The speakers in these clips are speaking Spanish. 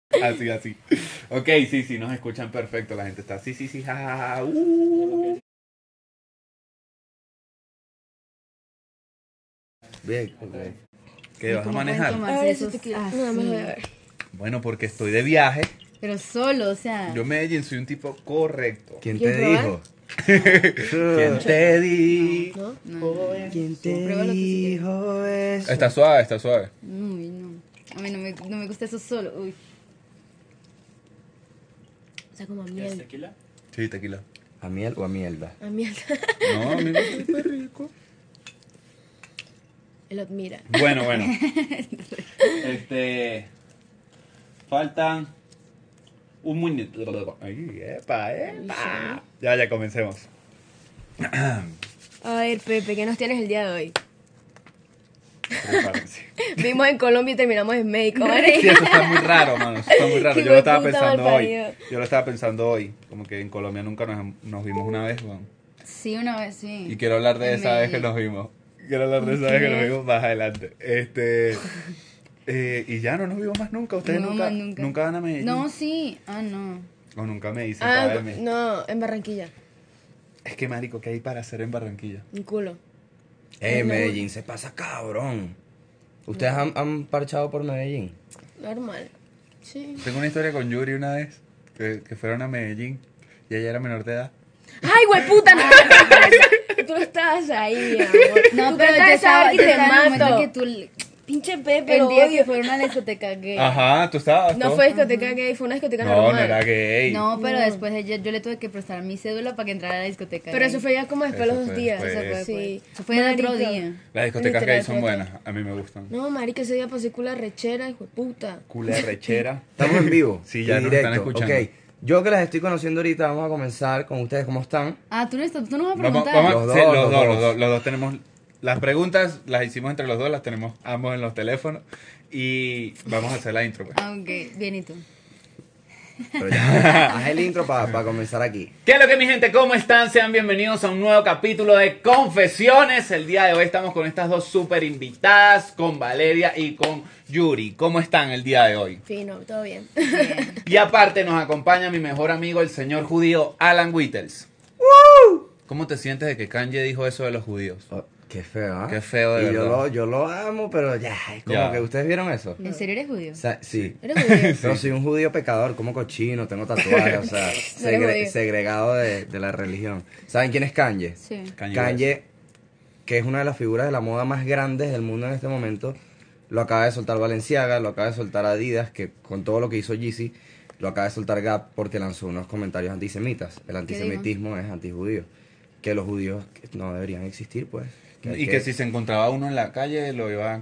Así, así. Ok, sí, sí, nos escuchan perfecto. La gente está sí, sí, sí, jajaja. Bien, ok. ¿Qué vas a ¿Cómo pueden manejar? tomarse esos No, me voy a así? ver. Bueno, porque estoy de viaje. Pero solo, o sea. Yo, Medellín, soy un tipo correcto. ¿Quién ¿Quieres te probar? dijo? ¿Quién te dijo? ¿No? ¿Quién te Pruébalo tú si quieres. dijo eso? Está suave, está suave. Uy, no. A mí no me gusta eso solo. Uy. O sea, como a miel. ¿Tequila? Sí, tequila. ¿A miel o a mierda? A miel. No, a mí me gusta súper rico. Él admira. Bueno, bueno. Faltan un minuto. Ay, epa, epa. Ya, comencemos. A ver, Pepe, ¿qué nos tienes el día de hoy? Prepárense. Vimos en Colombia y terminamos en México, Sí, ¿vale? eso está muy raro, mano. Eso está muy raro. Qué Yo lo estaba hueputa pensando hoy. malparido. Yo lo estaba pensando hoy. Como que en Colombia nunca nos vimos una vez, weón. Sí, una vez, sí. Y quiero hablar de En esa vez que Medellín. nos vimos. Quiero hablar de esa vez que nos vimos más adelante. Y ya no nos vimos más nunca. Ustedes No, nunca, más nunca. nunca van a Medellín. No, sí. Ah, no. O nunca me dicen para Ah, verme. no, en Barranquilla. Es que, marico, ¿qué hay para hacer en Barranquilla? Un culo. Medellín se pasa cabrón. ¿Ustedes han parchado por Medellín? Normal. Sí. Tengo una historia con Yuri una vez, que fueron a Medellín y ella era menor de edad. ¡Ay, hueputa! No. Tú no estabas ahí, amor. No, Tú pero tratas yo de saber estaba, que yo te estaba en el momento mato. que tú... Pinche Pepe, El lo día odio. que fueron a la discoteca gay. Ajá, ¿tú estabas? No ¿Tú? fue discoteca gay, fue una discoteca No, normal. no era gay. No, pero No. después yo le tuve que prestar mi cédula para que entrara a la discoteca Pero gay. eso fue ya como después de Eso los 2 fue días. después. Eso fue, Sí. sí. Eso fue el otro Marico. día. Las discotecas Literal, gay son fue- buenas, a mí me gustan. No, marica, ese día pasé culo rechera, hijo de puta. Culé rechera. Estamos en vivo. Sí, ya en nos están escuchando. Ok, yo que las estoy conociendo ahorita, vamos a comenzar con ustedes. ¿Cómo están? Ah, tú no vas a Vamos, preguntar. vamos, Los sí, dos, los los dos, dos. los dos tenemos. Las preguntas las hicimos entre los dos, las tenemos ambos en los teléfonos. Y vamos a hacer la intro, pues. Ah, ok. Bien, ¿y tú? Pero ya, haz el intro para comenzar aquí. ¿Qué es lo que mi gente? ¿Cómo están? Sean bienvenidos a un nuevo capítulo de Confesiones. El día de hoy estamos con estas dos súper invitadas, con Valeria y con Yuri. ¿Cómo están el día de hoy? Fino, todo bien. Bien. Y aparte nos acompaña mi mejor amigo, el señor judío Alan Wittels. ¿Cómo te sientes de que Kanye dijo eso de los judíos? Oh, qué feo, ¿ah? Qué feo, de y verdad. yo lo amo, pero ya, es como Ya. que ustedes vieron eso. ¿En serio eres judío? O sea, sí. ¿Eres judío? Pero soy un judío pecador, como cochino, tengo tatuajes, o sea, judío. segregado de la religión. ¿Saben quién es Kanye? Sí. Kanye, que es una de las figuras de la moda más grandes del mundo en este momento, lo acaba de soltar Balenciaga, lo acaba de soltar Adidas, que con todo lo que hizo Yeezy, lo acaba de soltar Gap porque lanzó unos comentarios antisemitas. El antisemitismo es antijudío. Que los judíos no deberían existir, pues. hay Y que si se encontraba uno en la calle, lo iban...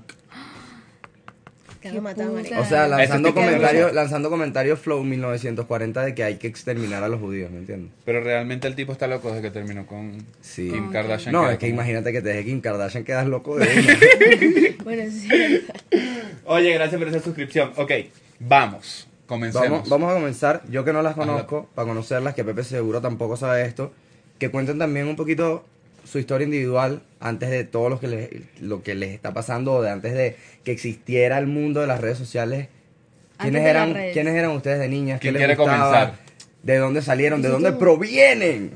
Te van a matar, puta. marica. O sea, lanzando tipo de comentarios, cosas. lanzando comentarios Flow 1940 de que hay que exterminar a los judíos, ¿me entiendes? Pero realmente el tipo está loco desde que terminó con Sí. Kim Kardashian. No, era es que como- imagínate que te deje Kim Kardashian, quedas loco de una. Bueno, sí. Oye, gracias por esa suscripción. Ok, vamos. Comencemos. Vamos a comenzar. Yo que no las conozco, para conocerlas, que Pepe seguro tampoco sabe esto, que cuenten también un poquito su historia individual antes de todo lo que les está pasando, o de antes de que existiera el mundo de las redes sociales. Antes de las ¿Quiénes redes. eran ustedes de niñas? ¿Quién ¿Qué quiere les gustaba? comenzar? ¿De dónde salieron? ¿De dónde provienen?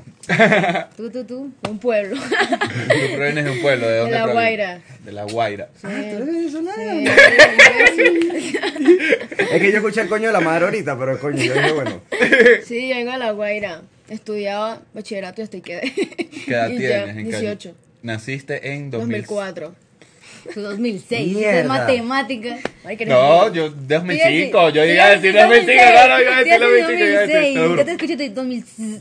Tú. Un pueblo. Tú provienes de un pueblo, ¿de dónde La provienes? Guaira. De La Guaira. Ah, tú eres venezolana. Sí. Es que yo escuché el coño de la madre ahorita, pero coño, yo dije, bueno. Sí, yo vengo a La Guaira. Estudiaba bachillerato y hasta ahí quedé. ¿Qué edad Y ya, tienes? ¿En qué año? 18. Naciste en 2000. 2004. Tú 2006. Mierda. De matemática. Ay, que No, eres- yo 2005. Yo iba a decir 2005. No, no, iba a decir 2005. Iba a decir, te Yo juro. te escuché de 2006.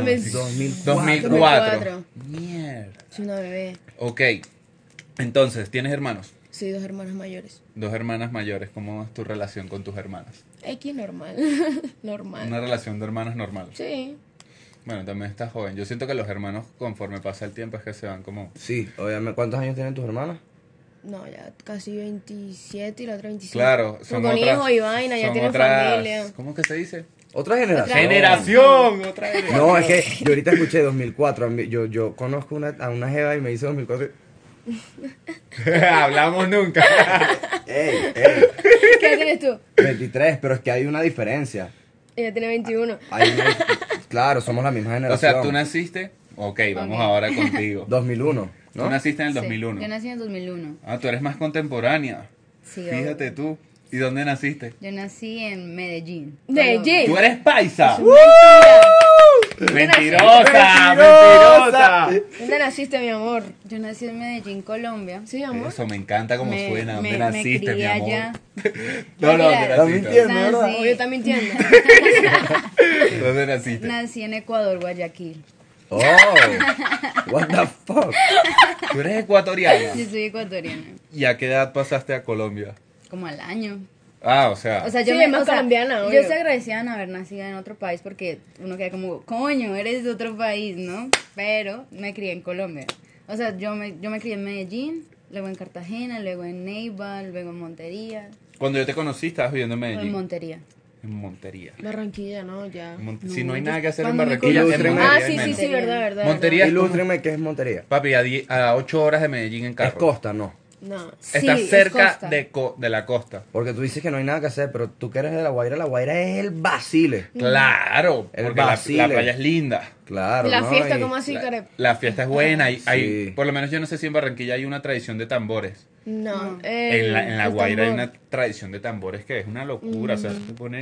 2004. Mierda. Soy una bebé. Ok. Entonces, ¿tienes hermanos? Sí, 2 hermanas mayores. 2 hermanas mayores. ¿Cómo es tu relación con tus hermanas? X normal. Normal. Una relación de hermanos normal. Sí. Bueno, también estás joven. Yo siento que los hermanos, conforme pasa el tiempo, es que se van como... Sí, obviamente. ¿Cuántos años tienen tus hermanas? No, ya casi 27 y la otra 25. Claro, Son son con otras... hijos y vaina, ya son tienen otras- familia. ¿Cómo que se dice? ¿Otra generación? ¡Generación! Otra generación. No, es que yo ahorita escuché 2004. Yo conozco a una jeva y me dice 2004. Hablamos nunca. Ey, ¿Qué edad tienes tú? 23, pero es que hay una diferencia. Ella tiene 21. Claro, somos la misma O generación. sea, tú naciste. Ok, vamos Ok. ahora contigo. 2001, Tú ¿no? naciste en el Sí, 2001. Yo nací en el 2001. Ah, tú eres más contemporánea. Sí, Fíjate tú. ¿Y dónde naciste? Yo nací en Medellín. Medellín. Tú eres paisa. Mentira. Mentirosa, ¡Mentirosa! mentirosa. ¿Dónde naciste, mi amor? Yo nací en Medellín, Colombia. Sí, amor. Eso, me encanta cómo suena. ¿Dónde me naciste, mi crié amor? allá. No, no, ¿dónde Mentira. Está naciste? mintiendo, ¿verdad? Nací. Oh, yo también entiendo. ¿Dónde naciste? Nací en Ecuador, Guayaquil. Oh, what the fuck. Tú eres ecuatoriana. Yo soy ecuatoriana. ¿Y a qué edad pasaste a Colombia? Como al año. Ah, o sea. O sea, Sí, es más colombiana, yo obvio. estoy agradecida de haber nacido en otro país porque uno queda como, coño, eres de otro país, ¿no? Pero me crié en Colombia. O sea, yo me crié en Medellín, luego en Cartagena, luego en Neiva, luego en Montería. Cuando yo te conocí, estabas viviendo en En Medellín. Montería. En Montería. Barranquilla, ¿no? Ya. Si no hay yo nada que hacer en cuando me Barranquilla, en conocí- Montería Ah, hay sí, sí, menos. sí, verdad, verdad. Montería es como- Ilústreme qué es Montería. Papi, a 8 horas de Medellín en carro. Es costa, no. No. Está Sí, es cerca costa. de la costa. Porque tú dices que no hay nada que hacer, pero tú que eres de La Guaira es el Basile. Claro, El porque Basile. la playa es linda. Claro, La ¿no? fiesta, Y- ¿cómo así, Care? La fiesta es buena. Hay, Sí. por lo menos yo no sé si en Barranquilla hay una tradición de tambores. No. En la el Guaira hay tambor. una tradición de tambores que es una locura. O sea, se pone...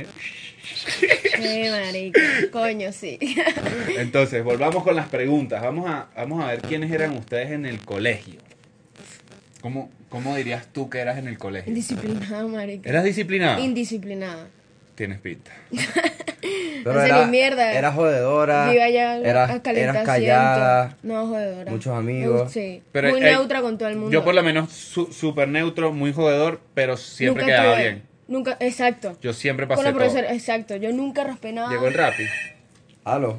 Sí, marica. Coño, sí. Entonces, volvamos con las preguntas. Vamos a ver quiénes eran ustedes en el colegio. ¿Cómo dirías tú que eras en el colegio? Indisciplinada, marica. ¿Eras disciplinada? Indisciplinada. Tienes pinta. Pero No sé era, ni mierda. era jodedora, Yo iba allá a eras calentar callada, asiento. No, jodedora. muchos amigos. Sí. Pero, muy neutra con todo el mundo. Yo por lo menos súper neutro, muy jodedor, pero siempre Nunca quedaba probé. bien. Nunca, exacto. Yo siempre Con pasé los todo. profesores, exacto. Yo nunca raspé nada. Llegó el Rappi. Aló.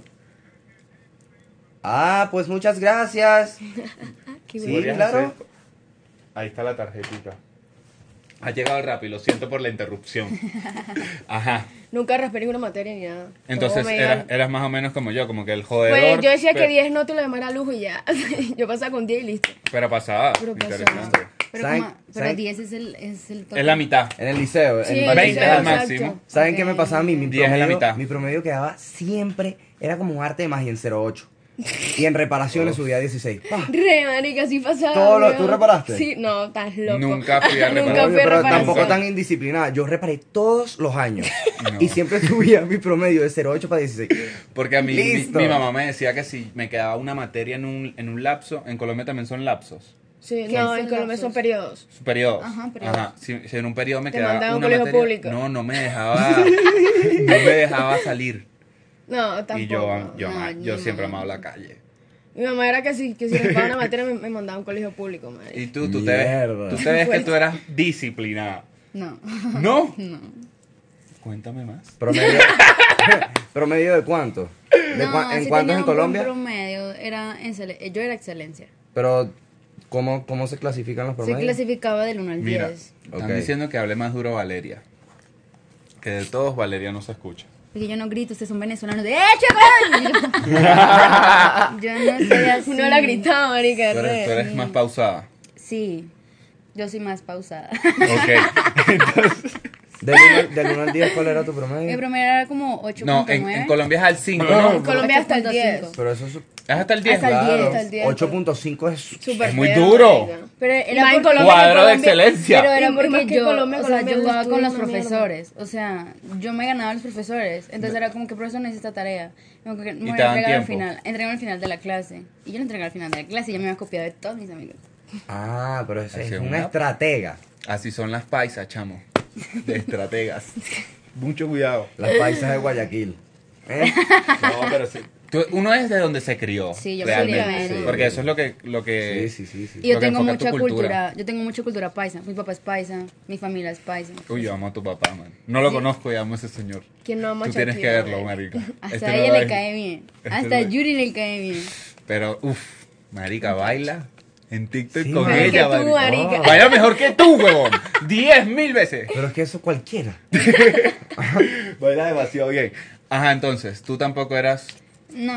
Ah, pues muchas gracias. Qué Sí, bueno. ¿Podrías claro. hacer? Ahí está la tarjetita. Ha llegado el Rappi, lo siento por la interrupción. Ajá. Nunca raspé ninguna materia ni nada. Entonces Todo me iba- eras más o menos como yo, como que el jodedor. Pues yo decía que pero- 10 no te lo demara lujo y ya. Yo pasaba con 10 y listo. Pero pasaba. Pero pasaba. Interesante. Pero, ¿Saben- pero saben- 10 es el tope. Es la mitad. En el liceo, Sí, en el 20 liceo, es el exacto. máximo. ¿Saben Ok. qué me pasaba a mí? 10 es la mitad. Mi promedio quedaba siempre, era como un arte de magia en 0.8. Y en reparaciones subía a 16. ¡Pah! Re, marica, así pasaba. ¿Todo lo- weón. tú reparaste? Sí, no, estás loco. Nunca fui a Nunca reparar. fui a Pero reparar. tampoco Nunca. tan indisciplinada. Yo reparé todos los años. No. Y siempre subía mi promedio de 0.8 para 16. Porque a mí Listo. mi mamá me decía que si me quedaba una materia en un lapso, en Colombia también son lapsos. Sí, ¿Qué no, son en Colombia lapsos? son periodos. Periodos. Ajá, periodos. Ajá. Si en un periodo me Te quedaba mandaban a un una colegio materia, público. no me dejaba, no me dejaba salir. No, tampoco. Y yo No, yo mi siempre mamá. amaba la calle. Mi mamá era que si reparaba una materia me mandaba a un colegio público, madre. Y tú te Mierda. ves, tú te ves que Fuerte. tú eras disciplinada. No. ¿No? No. Cuéntame más. ¿Promedio, ¿promedio de cuánto? No, ¿En sí cuántos tenía en un buen Colombia? promedio, yo era excelencia. Pero, ¿cómo se clasifican los Se promedios? clasificaba del 1 al Mira, 10. están Ok. diciendo que hable más duro Valeria. Que de todos Valeria no se escucha. Porque yo no grito, ustedes son venezolanos de ¡Echa, yo no soy así. Uno la gritaba, marica. Tú re. eres más pausada. Sí, yo soy más pausada. Ok. Del 1 al 10, ¿cuál era tu Mi promedio? promedio era como 8.9. No, en Colombia es al 5, No, ¿no? En Colombia hasta el 10. 8.5. Pero eso es... Es hasta el 10. Hasta el claro, 10. hasta el 10. 8.5 es... Súper Es muy feo, duro. marica. Pero Y era más en porque- Colombia, que Cuadro de Colombia- excelencia. Pero era Y más porque que yo, Colombia, o sea, Colombia yo jugaba estuvo con los una mierda. profesores. O sea, yo me ganaba a los profesores. Entonces era como que profesor no hice esta tarea. Como que me voy te a daban entregar al tiempo. final. Entregame al final de la clase. Y yo lo entregué al final de la clase y ya me había copiado de todos mis amigos. Ah, pero ese Así es es una una- estratega. Así son las paisas, chamo. De estrategas. Mucho cuidado. Las paisas de Guayaquil. ¿Eh? No, pero sí. Uno es de donde se crió. Sí, yo me realmente. crié en- Porque eso es lo que Sí. Y yo Lo que tengo enfoca tu mucha cultura. cultura. Yo tengo mucha cultura paisa. Mi papá es paisa. Mi familia es paisa. Uy, yo amo a tu papá, man. No lo conozco y amo a ese señor. ¿Quién no ama a Tú tienes que Shakira, verlo, marica? marica. Hasta Este a no ella lo le ves. cae bien. Este Hasta no a lo- Yuri le cae bien. Pero, marica, baila en TikTok Sí, con mejor ella, que tú, marica. marica. Baila mejor que tú, huevón. 10.000 veces. Pero es que eso cualquiera. Baila demasiado bien. Ajá, entonces, tú tampoco eras No.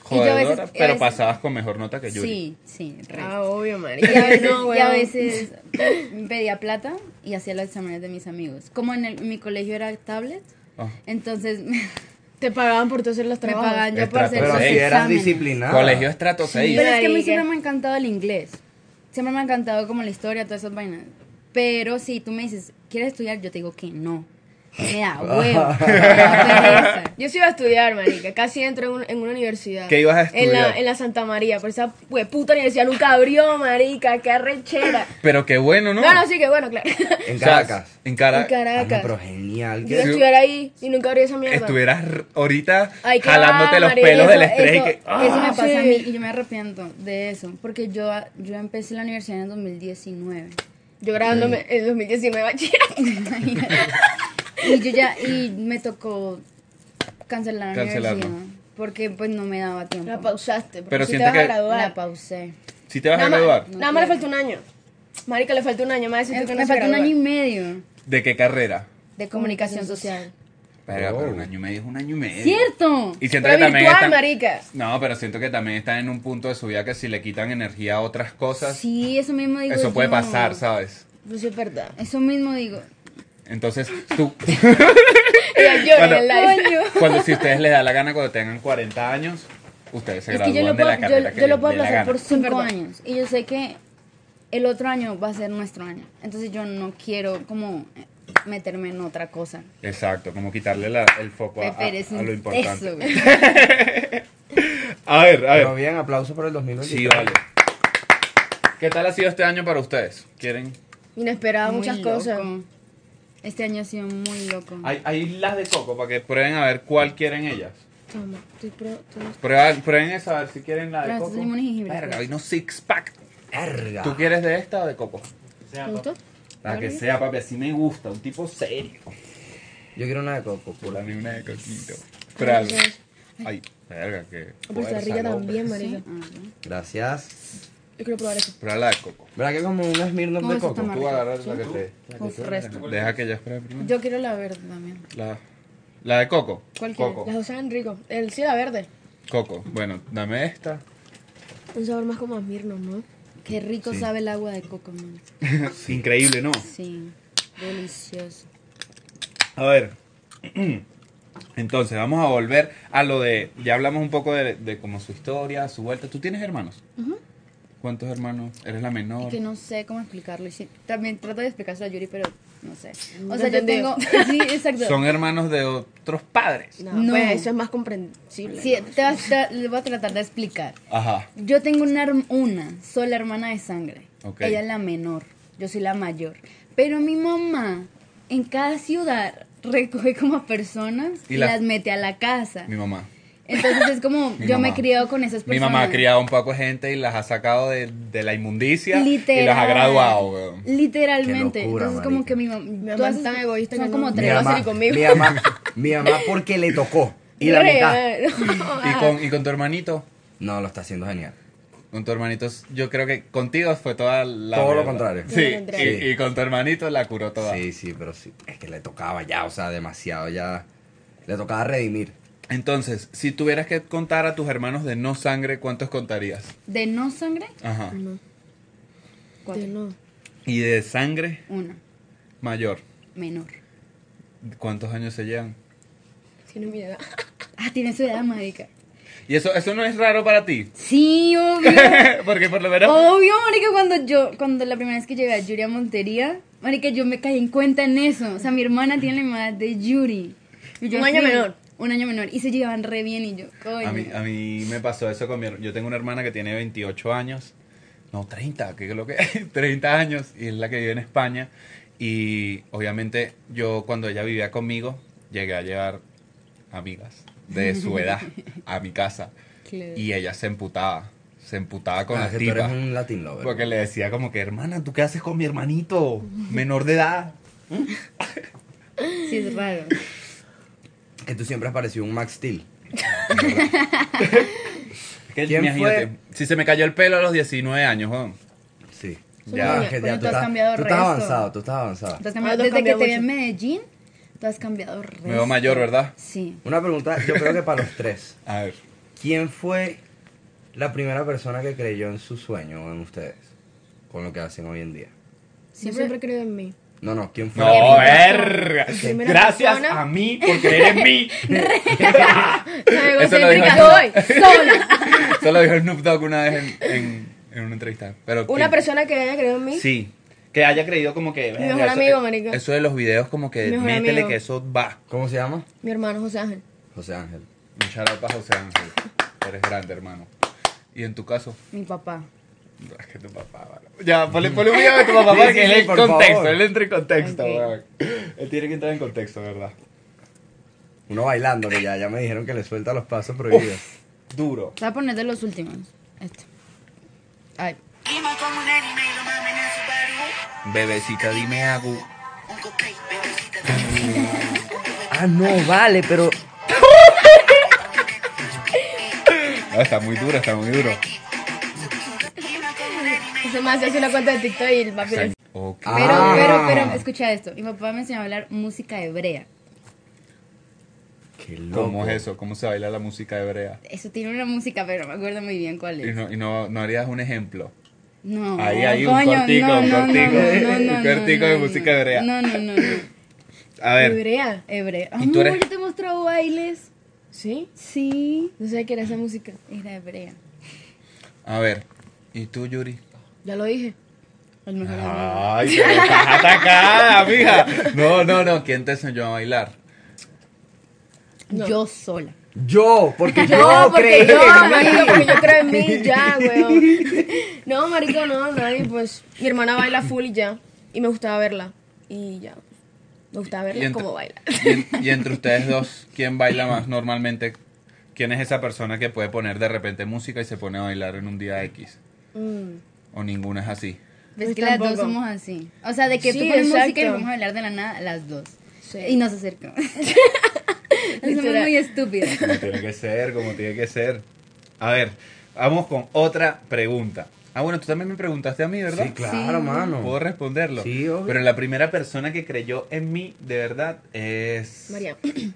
Y yo a veces- Jodedora, a pero veces- pasabas con mejor nota que Yuri. Sí, sí, re. Ah, obvio, Y marica. a veces, No, y a weón. veces pedía plata y hacía los exámenes de mis amigos. Como en mi colegio era tablet, Ah. entonces me Te pagaban por tú hacer los trabajos. pagaban yo por Estrato hacer Pero los si seis. eras exámenes. disciplinada. Colegio estrato 6. Pero es que a mí Marica. siempre me ha encantado el inglés. Siempre me ha encantado como la historia, todas esas vainas. Pero si tú me dices, ¿quieres estudiar? Yo te digo que no. Me da huevo. Me da pereza. Yo sí iba a estudiar, marica. Casi entro en una universidad. ¿Qué ibas a estudiar? En la Santa María. Pero esa puta universidad nunca abrió, marica. Qué arrechera. Pero qué bueno, ¿no? No, sí, que bueno, claro. En O sea, Caracas. En En Caracas. Ah, no, Caracas. pero genial. Yo iba a ¿Qué? estudiar ahí y nunca abrió esa mierda. Estuvieras ahorita Ay, qué jalándote va, los marica. pelos del Eso- estrés y eso- que... eso me pasa a sí. mí y yo me arrepiento de eso. Porque yo empecé la universidad en el 2019. Yo grabándome en 2019 bachillerato. Y me tocó cancelar la Cancelarlo. universidad. Porque pues no me daba tiempo. La pausaste. Pero si te sientes vas a que- graduar. La pausé. ¿Sí te vas a Nada más- graduar? Nada más le falta un año. Marica, le falta un año. Más decirte que no Me se falta un gradúa. año y medio ¿De qué carrera? de comunicación social. Verga, Oh. pero un año y medio es un año y medio. ¡Cierto! Y siento Pero que también virtual, están... marica. No, pero siento que también están en un punto de su vida que si le quitan energía a otras cosas, Sí, eso mismo digo eso puede yo. pasar, ¿sabes? Pues sí, es verdad. Eso mismo digo. Entonces, tú... Ella llora Bueno. en el live. Coño. Cuando si ustedes les da la gana cuando tengan 40 años, ustedes se Es que gradúan yo lo de la puedo, carrera que yo lo les puedo dé la aplazar gana. por 5 verdad. años. Y yo sé que el otro año va a ser nuestro año. Entonces yo no quiero como meterme en otra cosa. Exacto, como quitarle el foco a Pero es lo un importante. teso, güey. A ver, a Pero ver. bien, aplauso por el 2023. Sí, vale. ¿Qué tal ha sido este año para ustedes? ¿Quieren? Inesperada, Muy muchas loco. cosas. Este año ha sido muy loco. Hay las de coco para que prueben a ver cuál quieren ellas. Toma, estoy Prueben esa a ver si quieren la de Pero estos coco. limón y jengibre, Verga, pues. vino six pack. Verga. ¿Tú quieres de esta o de coco? ¿Te gustó? La que sea, papi, así me gusta, un tipo serio. Yo quiero una de coco, Por pula. la una de coquito. Pruébalo. Gracias. Ay, verga, que. Pero está rica también, marica. Gracias. Yo quiero probar eso. Prueba la de coco. ¿Verdad que como un Smirnoff No, de eso coco? está mal. Tú agarras la que te. Uf, resto. Deja que ella espere primero. Yo quiero la verde también. La de coco. ¿Cuál quieres? Coco. Las dos saben rico. El sí, la verde. Coco. Bueno, dame esta. Un sabor más como a Smirnoff, ¿no? Qué rico Sí. sabe el agua de coco, man. Increíble, ¿no? Sí, delicioso. A ver. Entonces, vamos a volver a lo de. Ya hablamos un poco de como su historia, su vuelta. ¿Tú tienes hermanos? ¿Cuántos hermanos? ¿Eres la menor? Es que no sé cómo explicarlo. Y sí, también trato de explicárselo a Yuri, pero no sé. No O sea, yo entendido. tengo. Sí, exacto. Son hermanos de otros padres. No, No. pues eso es más comprensible. Sí, le voy a tratar de explicar. Ajá. Yo tengo una sola hermana de sangre. Ok. Ella es la menor. Yo soy la mayor. Pero mi mamá en cada ciudad recoge como a personas Y y, las- las mete a la casa. Mi mamá. Entonces es como, Mi yo me he mamá. criado con esas Mi personas. mamá ha criado un poco de gente y las ha sacado de la inmundicia Literal. y los ha graduado, weón. Literalmente. Qué locura, Entonces como marica. que mi mamá... Mi mamá todas es tan esas- egoísta son que como no- tres. va a salir conmigo. mi mamá porque le tocó. Y la mitad. ¿Y con tu hermanito? No, lo está haciendo genial. Con tu hermanito, yo creo que contigo fue toda la... Todo lo mierda. contrario. Sí, Todo lo contrario. y con tu hermanito la curó toda. Sí, sí, pero sí. Es que le tocaba ya, o sea, demasiado ya. Le tocaba redimir. Entonces, si tuvieras que contar a tus hermanos de no sangre, ¿cuántos contarías? ¿De no sangre? Ajá. No, Cuatro. no. ¿Y de sangre Una. mayor? Menor. ¿Cuántos años se llevan? Tiene mi edad. Ah, tiene su edad, marica. ¿Y eso no es raro para ti? Sí, obvio. Porque por lo menos... Obvio, marica, cuando la primera vez que llegué a Yuri a Montería, marica, yo me caí en cuenta en eso. O sea, mi hermana tiene la edad de Yuri. Y yo Un año menor. Un año menor. Y se llevaban re bien y yo, coño. A mí me pasó eso con mi hermana. Yo tengo una hermana que tiene 28 años. No, 30, que es lo que 30 años. Y es la que vive en España. Y obviamente yo cuando ella vivía conmigo, llegué a llevar amigas de su edad a mi casa. Claro. Y ella se emputaba. Se emputaba con Ah, las que tú eres tipas. un Latin lover. Porque le decía como que, hermana, ¿tú qué haces con mi hermanito? Menor de edad. Sí, es raro. Que tú siempre has parecido un Max Steel. Que, ¿Quién imagínate, fue? si se me cayó el pelo a los 19 años, weón. Sí. Son Ya. niñas. que Coño, ya tú has cambiado tú estás resto. avanzado, tú estás avanzado. Tú has Ah, cambiado- tú has desde que cambiado te vi en mucho. Medellín, tú has cambiado re. Me veo mayor, ¿verdad? Sí. Una pregunta, yo creo que para los tres. A ver. ¿quién fue la primera persona que creyó en su sueño o en ustedes? Con lo que hacen hoy en día. Yo siempre creo en mí. No, ¿quién fue? No, verga. Primera Gracias persona. a mí por creer en mí. Eso lo dijo Egocéntrica soy, sola. Eso lo dijo Snoop Dogg una vez en una entrevista. Pero Una ¿quién? persona que haya creído en mí. Sí. Que haya creído como que... Mi mejor verga, amigo, marica. Eso de los videos como que Mi mejor métele amigo. que eso va. ¿Cómo se llama? Mi hermano José Ángel. José Ángel. Un shout out para José Ángel. Eres grande, hermano. ¿Y en tu caso? Mi papá. No, es que tu papá, mano. Ya, ponle un video de tu papá para Sí, que él sí, entre en por contexto. favor. Él entre en contexto, Ok. weón. Él tiene que entrar en contexto, ¿verdad? Uno bailando, que ya me dijeron que le suelta los pasos prohibidos. Duro. Te voy a poner de los últimos. Este. Ay. Bebecita, dime algo. Ah, no, vale, pero... No, está muy duro, está muy duro. Ese más se hace una cuenta de TikTok y el papi le- Ok. Pero, escucha esto. Mi papá me enseñó a hablar música hebrea. Qué loco. ¿Cómo es eso? ¿Cómo se baila la música hebrea? Eso tiene una música, pero no me acuerdo muy bien cuál Y es. no harías un ejemplo. No, Ahí, un coño, cortico, no, un no, cortico. no, no, Un no, cortico de no, música hebrea. No. A ver, Hebrea. Hebrea. ¿Y tú eres? Yo te he mostrado bailes. ¿Sí? Sí. No sé qué era esa música. Era hebrea. a ver. ¿Y tú, Yuri? Ya lo dije. El mejor amigo. Ay, pero estás atacada, mija. No. ¿Quién te enseñó a bailar? No. Yo sola. Yo, porque Yo, yo porque creí yo, en marico, mí. porque yo creo en mí, ya, weón. No, marico, no, nadie, pues. Mi hermana baila full y ya. Y me gustaba verla. Y ya. Me gustaba verla entre- como baila. Y entre ustedes dos, ¿quién baila más normalmente? ¿Quién es esa persona que puede poner de repente música y se pone a bailar en un día X? ¿O ninguna es así? Ves Pues que las dos tampoco. somos así. O sea, de que Sí, tú pones música y exacto. vamos a bailar de la nada, las dos. Sí. Y nos acercamos. Somos Literal. muy estúpidas. Como tiene que ser, como tiene que ser. A ver, vamos con otra pregunta. Ah, bueno, tú también me preguntaste a mí, ¿verdad? Sí, claro, Sí. mano. ¿Puedo responderlo? Sí, obvio. Pero la primera persona que creyó en mí, de verdad, es... María.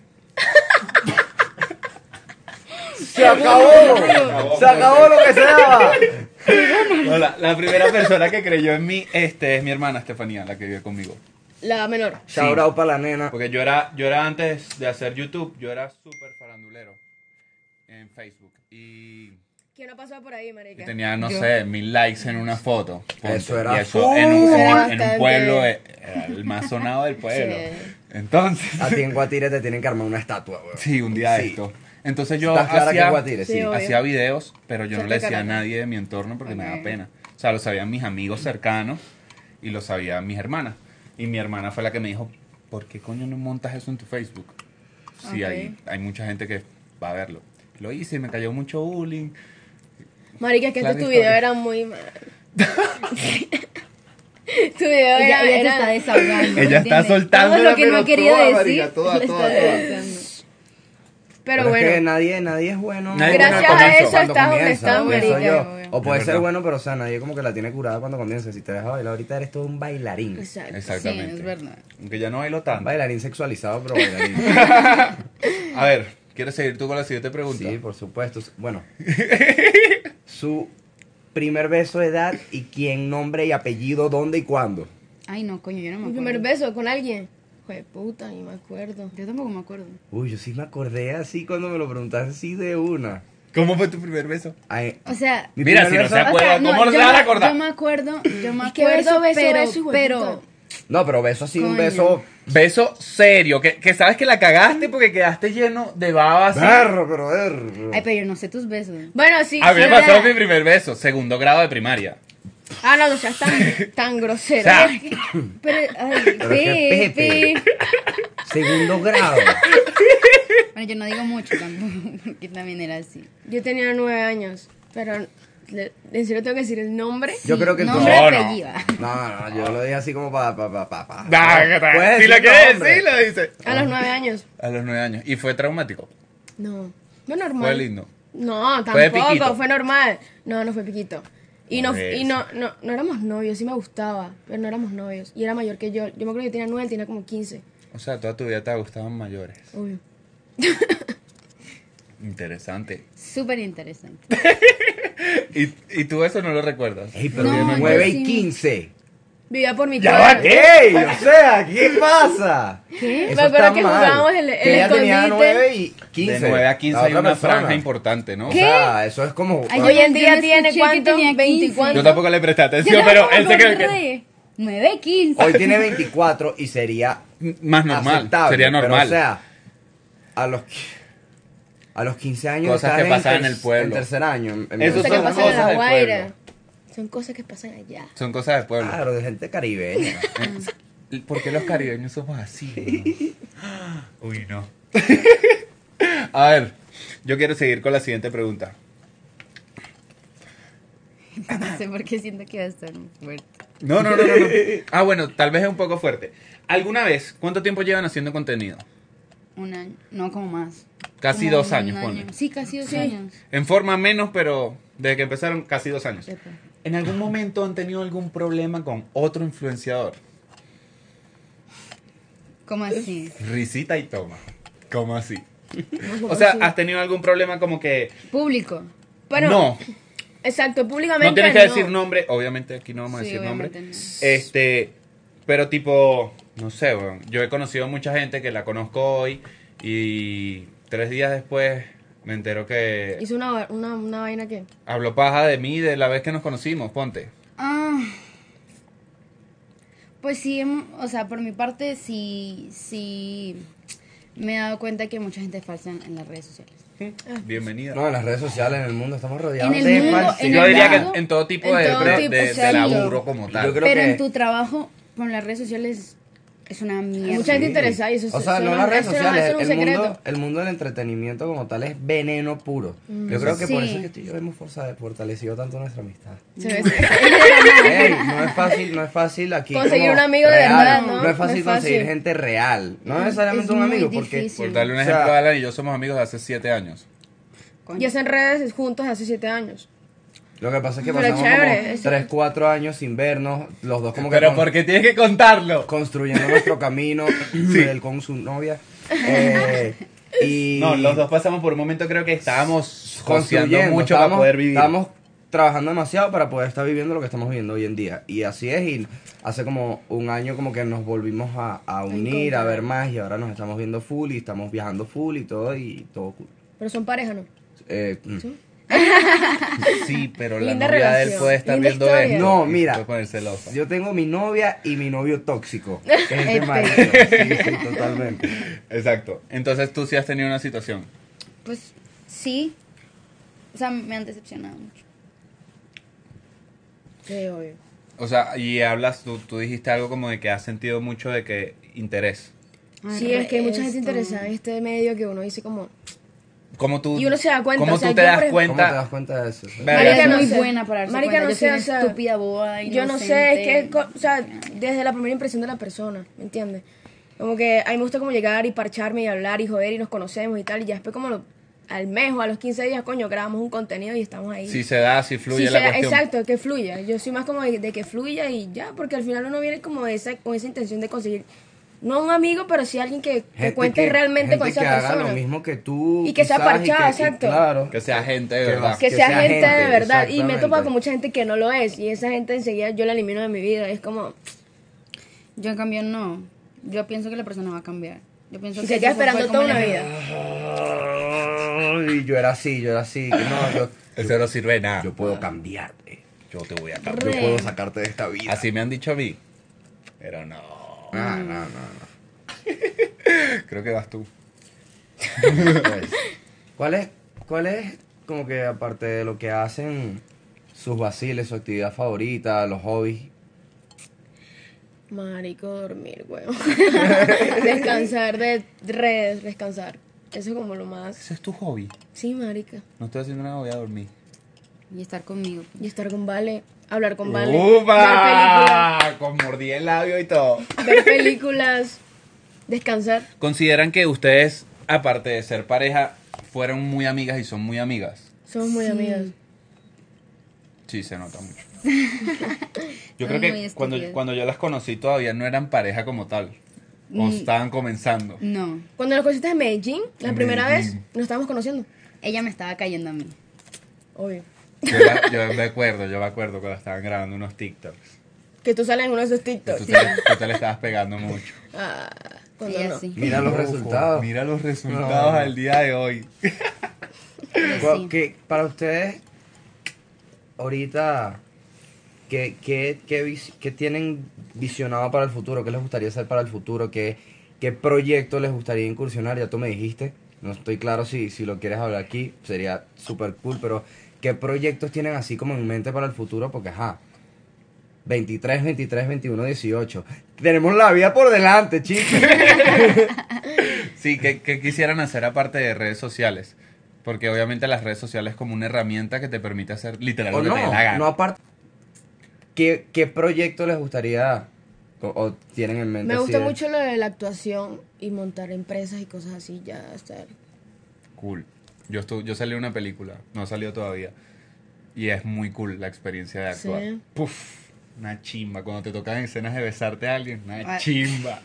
¡Se acabó! ¡Se acabó lo que se daba! No, la primera persona que creyó en mí es mi hermana Estefanía, la que vive conmigo. La menor. Shout out para la nena. Porque yo era antes de hacer YouTube, yo era súper farandulero en Facebook. Y ¿Quién ha pasado por ahí, marica? tenía, no Yo. sé, 1000 likes en una foto. ponte. Eso era Y eso full. en un Bastante. pueblo, era el más sonado del pueblo. Sí. Entonces, A ti en Guatire te tienen que armar una estatua, weón. sí, un día Sí. esto. Entonces yo ¿Estás clara que en hacía, Guatire? Sí. Sí, obvio. hacía videos, pero yo no Cerca le de decía a Caracas. nadie de mi entorno porque me Ok. daba pena. O sea, lo sabían mis amigos cercanos y lo sabían mis hermanas. Y mi hermana fue la que me dijo, ¿por qué coño no montas eso en tu Facebook? Sí, Ok. hay mucha gente que va a verlo. Lo hice y me cayó mucho bullying. Marica, es que Claro, antes tu historia. video era muy mal. Tu video Ella se era... está desahogando. Ella está ¿entiendes? soltando Todo lo que no ha querido decir. marica, toda, lo está toda. soltando. Pero Es que bueno. nadie es bueno. Nadie es bueno al Gracias a comienzo. eso Cuando estás donde comienza, estás, pienso marica. yo. Obvio. O puede Es ser verdad. bueno, pero o sea, nadie como que la tiene curada cuando comienza. Si te dejas bailar ahorita eres todo un bailarín. Exacto. Exactamente. Sí, es verdad. Aunque ya no bailo tanto. Bailarín sexualizado, pero bailarín. A ver, ¿quieres seguir tú con la siguiente pregunta? Sí, por supuesto. Bueno. Su primer beso, edad y quién, nombre y apellido, dónde y cuándo. Ay, no, coño, yo no me Mi acuerdo. primer beso con alguien. Joder, puta, ni me acuerdo. Yo tampoco me acuerdo. Uy, yo sí me acordé así cuando me lo preguntaste así de una. ¿Cómo fue tu primer beso? Ay, O sea, mi Mira, primer si no se beso- acuerda, ¿cómo no se van a acordar? Yo me acuerdo, Es que beso, hijo de pero puta. No, pero beso así, un Coño. beso. Beso serio, que sabes que la cagaste porque quedaste lleno de baba así. Berro, pero berro. Ay, pero yo no sé tus besos. Bueno, sí. A mí me sí, pasó ¿verdad? mi primer beso, segundo grado de primaria. Ah, no seas tan O grosero. sea, Pero, ay, Pero es que Pepe. Segundo grado. Bueno, yo no digo mucho tampoco, porque también era así. Yo tenía 9 años, pero en serio tengo que decir el nombre. Yo creo que nombre, No, no. apellido. No, yo lo dije así como pa. si Puedes lo decir quieres nombre. decir, lo dice. A los 9 años. A los 9 años. ¿Y fue traumático? No. Fue normal. Fue lindo. No, ¿Fue de tampoco, piquito? fue normal. No fue piquito. Y no, Por y eso. no éramos novios, sí me gustaba, pero no éramos novios. Y era mayor que yo. Yo me acuerdo que tenía 9, él tenía como 15. O sea, toda tu vida te gustaban mayores. Obvio. Interesante. Súper interesante. ¿Y tú eso no lo recuerdas? Ey, pero No, de 9 yo y sí. 15. Vivía por mi ¡Ya cuadra. va! ¡Ey! O sea, ¿qué pasa? ¿Qué? Eso Me acuerdo está que mal. jugábamos el Que ella tenía escondite. 9 y 15. De 9 a 15 la hay otra una persona. franja importante, ¿no? O sea, eso es como... Ay, Hoy en yo día no tiene escuché que ¿cuánto? tenía 20 15. cuánto. Yo tampoco le presté Yo atención, pero tampoco él se cree que... acordé. 9, 15. Hoy tiene 24 y sería Más normal, aceptable, sería pero, normal. o sea, a los 15 años Cosas estar que pasan en el pueblo. En tercer año. Eso Cosas que son pasan en cosas La del Guaira. pueblo. Son cosas que pasan allá. Son cosas del pueblo. Claro, de gente caribeña. ¿Por qué los caribeños somos así? ¿No? Uy, no. A ver, yo quiero seguir con la siguiente pregunta. No sé por qué siento que va a estar muy fuerte. No. Ah, bueno, tal vez es un poco fuerte. ¿Alguna vez, cuánto tiempo llevan haciendo contenido? Un año. No, como más. Casi Como 2 años, un ponle. año. Sí, casi 2 años. En forma menos, pero desde que empezaron, casi 2 años. Epa. ¿En algún momento han tenido algún problema con otro influenciador? ¿Cómo así? Risita y toma. ¿Cómo así? No, O sea, sí. ¿has tenido algún problema como que... Público. Pero, no, exacto, públicamente no tienes que decir nombre. Obviamente aquí no vamos a Sí, decir nombre. obviamente no. Pero tipo, no sé, weón, yo he conocido mucha gente que la conozco hoy y 3 días después me entero que Hizo una vaina que... habló paja de mí de la vez que nos conocimos, ponte. Ah, pues sí, o sea, por mi parte sí me he dado cuenta que mucha gente es falsa en las redes sociales. Bienvenida. No, en las redes sociales, en el mundo, estamos rodeados En el de mundo, falsedad. en Yo el diría mundo, que en todo tipo en de, todo de, tipo, de- de exacto. laburo como tal. Yo creo Pero que- en tu trabajo con las redes sociales es una mierda. Mucha gente interesada y eso O sea, eso no las redes eso no sociales, es un secreto. el mundo del entretenimiento como tal es veneno puro. Yo creo que por Sí. eso es que tú y yo hemos fortalecido tanto nuestra amistad. Se ve- Ey, no es fácil aquí Conseguir como un amigo de real, verdad, ¿no? No es fácil No es conseguir fácil. gente real. No necesariamente un muy amigo, porque difícil. Por darle un O sea, ejemplo, Alan y yo somos amigos de hace 7 años. Coño. Y hacen redes juntos hace 7 años. lo que pasa es que Pero pasamos chévere, como eso. 3, 4 años sin vernos, los dos como que Pero ¿por qué tienes que contarlo? construyendo nuestro camino, él con su novia. Y No, los dos pasamos por un momento, creo que estábamos joseando construyendo mucho para poder vivir. Estábamos trabajando demasiado para poder estar viviendo lo que estamos viviendo hoy en día. Y así es, y hace como un año como que nos volvimos a unir, a ver más, y ahora nos estamos viendo full, y estamos viajando full, y todo cool. Pero son pareja, ¿no? Sí, pero la Linda novia de él relación, puede estar linda viendo historia. esto. No, y mira. se puede poner celosa. Yo tengo mi novia y mi novio tóxico, que es el Epe. tema de esto. Sí, totalmente. Exacto. Entonces tú sí has tenido una situación. Pues sí. O sea, me han decepcionado mucho. Sí, obvio. O sea, y hablas, tú dijiste algo como de que has sentido mucho de que interés. Sí, es que hay mucha gente Esto. interesada en este medio que uno dice como... ¿Cómo tú, Y uno se da cuenta, ¿Cómo o sea, tú te yo, das por ejemplo- ¿Cómo te das cuenta? cuenta de eso? Verga, Marica, no es muy sé. buena para darse Marica, cuenta. no Yo soy sé, una o sea, estúpida boba. Yo no sé, es que, inocente. o sea, desde la primera impresión de la persona, ¿me entiendes? Como que a mí me gusta como llegar y parcharme y hablar y joder y nos conocemos y tal, y ya después como al mes o a los 15 días, coño, grabamos un contenido y estamos ahí. Si se da, si fluye Sí, la sea- cuestión. exacto, que fluya. Yo soy más como de que fluya y ya, porque al final uno viene como con esa intención de conseguir, no un amigo, pero sí alguien que cuente realmente con esa gente que persona. haga lo mismo que tú. Y que sea quizás, parchada, y exacto. claro. Que sea gente de Que verdad. vas- Que sea sea gente de gente, verdad. Y me he exactamente. topado con mucha gente que no lo es. Y esa gente enseguida yo la elimino de mi vida. Es como, Yo en cambio no. Yo pienso que la persona va a cambiar. Yo pienso y que se queda eso fue esperando como toda una el vida. Y yo era así. que No, Eso no sirve de nada. yo puedo cambiarte. Yo te voy a Yo cambiar. puedo sacarte de esta vida. Así me han dicho a mí. Pero no. No. Creo que vas tú. Pues, ¿Cuál es como que aparte de lo que hacen sus vaciles, su actividad favorita, los hobbies? Marico, dormir, weón. Descansar de redes, descansar. Eso es como lo más. Ese es tu hobby. Sí, marica. No estoy haciendo nada, voy a dormir. Y estar conmigo. Y estar con Vale, hablar con Vale. Ver ¡Upa! Con mordí el labio y todo. películas, ver películas, descansar. ¿Consideran que ustedes, aparte de ser pareja, fueron muy amigas y son muy amigas? Somos muy Sí. amigas. Sí, se nota mucho. Yo Son creo muy que estúpidas. cuando yo las conocí todavía no eran pareja como tal. O estaban comenzando. No. Cuando nos conociste en Medellín, la primera Medellín. vez, nos estábamos conociendo. ella me estaba cayendo a mí. Obvio. Yo me acuerdo cuando estaban grabando unos TikToks. Que tú sales en uno de esos Que TikToks. tú te le estabas pegando mucho. Ah, cuando Ella no. sí. Mira los resultados. Mira los resultados No. al día de hoy. Pero sí. ¿Qué, para ustedes, ahorita, qué tienen visionado para el futuro? ¿Qué les gustaría hacer para el futuro? ¿Qué proyecto les gustaría incursionar? Ya tú me dijiste, no estoy claro si lo quieres hablar aquí, sería súper cool, pero ¿qué proyectos tienen así como en mente para el futuro? Porque, 23, 21, 18. Tenemos la vida por delante, chicos. Sí, ¿qué quisieran hacer aparte de redes sociales? Porque obviamente las redes sociales es como una herramienta que te permite hacer literal O lo que te dé la gana. no aparte. ¿Qué proyecto les gustaría o tienen en mente? Me así gusta de- mucho lo de la actuación y montar empresas y cosas así, ya estar. Cool. Yo salí en una película, no ha salido todavía. Y es muy cool la experiencia de actuar. Sí. Puf, una chimba. Cuando te tocan escenas de besarte a alguien, una Ah. chimba.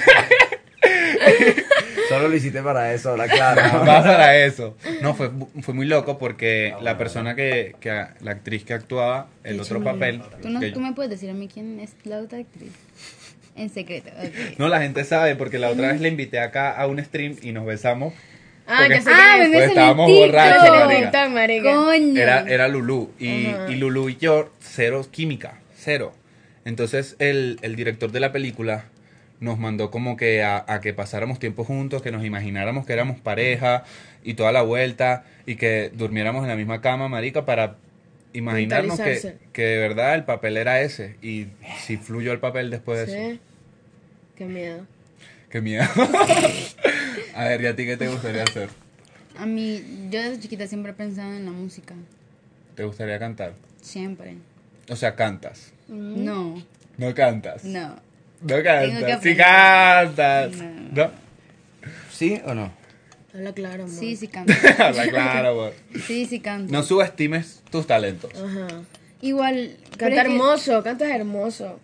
Solo lo hiciste para eso, ahora claro. Más para eso. No, fue muy loco porque la persona la actriz que actuaba, el Qué otro chimba. papel. que- ¿Tú me puedes decir a mí quién es la otra actriz? En secreto, ok. No, la gente sabe porque la otra vez le invité acá a un stream y nos besamos. Ah, Porque- que sé Ah, quién me es. ves en estábamos el TikTok. borrachos, Ese marica. TikTok, marica. Coño. Era Lulú y Ajá. Lulú y yo, cero química, cero. Entonces el director de la película nos mandó como que a que pasáramos tiempo juntos, que nos imagináramos que éramos pareja y toda la vuelta y que durmiéramos en la misma cama, marica, para imaginarnos Mentalizarse. que de verdad el papel era ese y si fluyó el papel después de eso. Sí. Qué miedo. Qué miedo. A ver, ¿y a ti qué te gustaría hacer? A mí, yo desde chiquita siempre he pensado en la música. ¿Te gustaría cantar? Siempre. O sea, cantas. No, No cantas. no. No Tengo que cantas. Sí aprender. cantas. No. ¿No? ¿Sí o no? Habla claro, amor. Sí, sí canto. Habla claro, amor. Sí, sí canto. No subestimes tus talentos. Ajá. Igual, pero Canta es que- hermoso, cantas hermoso.